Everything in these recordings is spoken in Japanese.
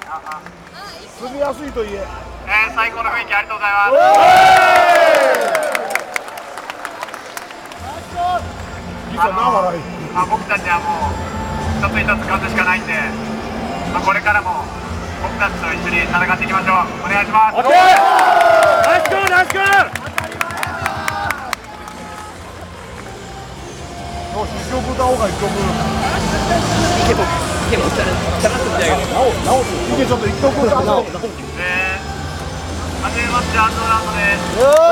住みやすいといえ。 最高の雰囲気ありがとうございます。僕たちはもう一つ一つ勝つしかないんで、これからも僕たちと一緒に戦っていきましょう。お願いします。 ナイスゴール、ナイスゴール。よし、一曲歌おうか、一曲。池もチャラッとしてあげる。直す。池ちょっと一曲歌おう。 はじめまして、アンドランドです。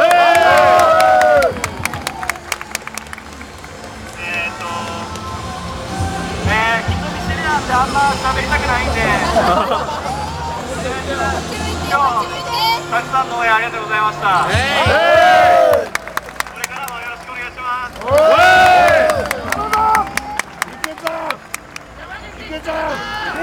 人見知りなんであんま喋りたくないんで今日たくさんの応援ありがとうございました。これからもよろしくお願いします。 池ちゃん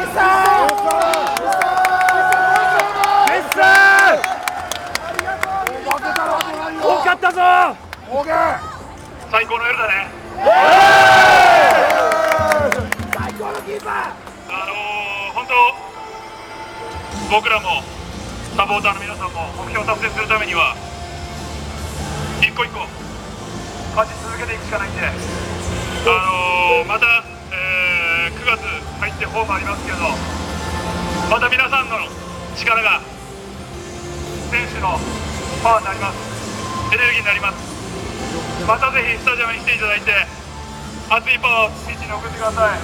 多かったぞ。 最高の夜だね。 最高のキーパー。 本当僕らもサポーターの皆さんも目標を達成するためには一個一個勝ち続けていくしかないんで、また、9月入ってホームありますけど、また皆さんの力が選手のパワーになります。エネルギーになります。またぜひスタジアムに来ていただいて熱いパワーをピッチに送ってください。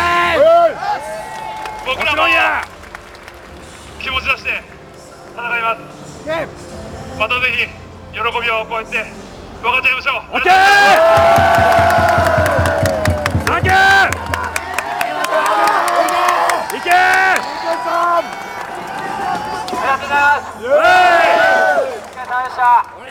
僕らも気持ち出して戦います。またぜひ喜びをこうやって分かち合いましょう。 オッケー。サンキュー。いけ。 ありがとうございます。お疲れ様でした。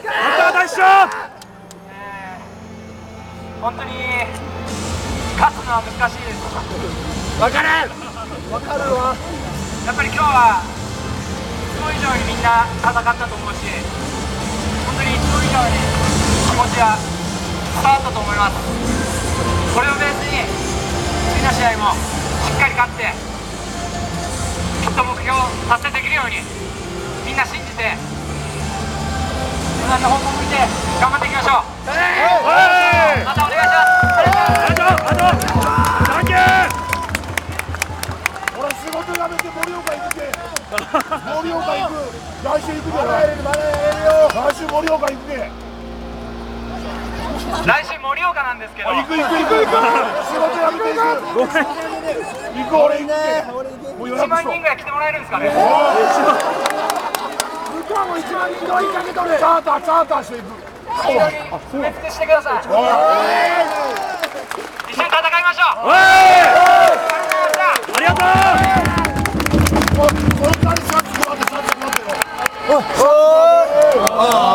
本当に勝つのは難しいです。 わかるわ。 やっぱり今日はいつも以上にみんな戦ったと思うし、本当にいつも以上に気持ちが伝わったと思います。これをベースに次の試合もしっかり勝ってきっと目標を達成できるようにみんな信じて自分の方向を向いて頑張っていきましょう。またお願いします。 サンキュー。俺仕事辞めて盛岡行くけ。盛岡行く。来週行くじゃない。来週盛岡行くけ。 来週盛岡なんですけど。 行く。仕事辞めて行く。行く俺行くけ。もう 1万人ぐらい来てもらえるんですかね。 向こうも1万人追いかけとる。チャーターしていく。 埋め尽くしてください。一緒に戦いましょう。 ありがとう。この2人シャツ配ってよ。